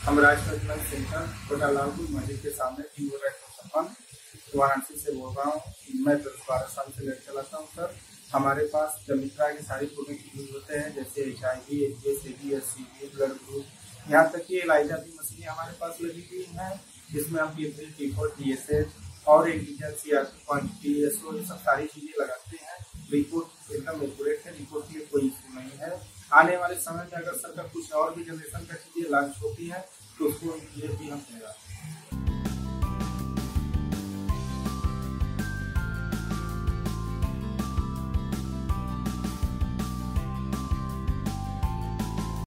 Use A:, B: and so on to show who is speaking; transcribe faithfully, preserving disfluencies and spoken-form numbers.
A: हम राजप्रज्ञा सेंटर कोटा लालपुर मस्जिद के सामने तीन बटा एक सौ छप्पन वाराणसी से बोल रहा हूँ। मैं दस बारह साल से लेट चलाता हूँ सर। हमारे पास सभी तरह की सारी प्रोडक्ट यूज होते हैं, जैसे H I V, H S A B, S C B, blood group, यहाँ तक कि एलाइजा की मशीनें हमारे पास लगी हुई हैं, जिसमें हम T three, T four, T S H और इंटीजन C R quantity, S O, ये सब सारी चीजें लगाते हैं। रिपोर्ट एकदम एक्यूरेट है, रिपोर्ट के लिए कोई इशू नहीं है। आने वाले समय में अगर सर का कुछ और भी जनरेशन का चीजें लॉन्च होती है तो उसको ये भी हम देगा।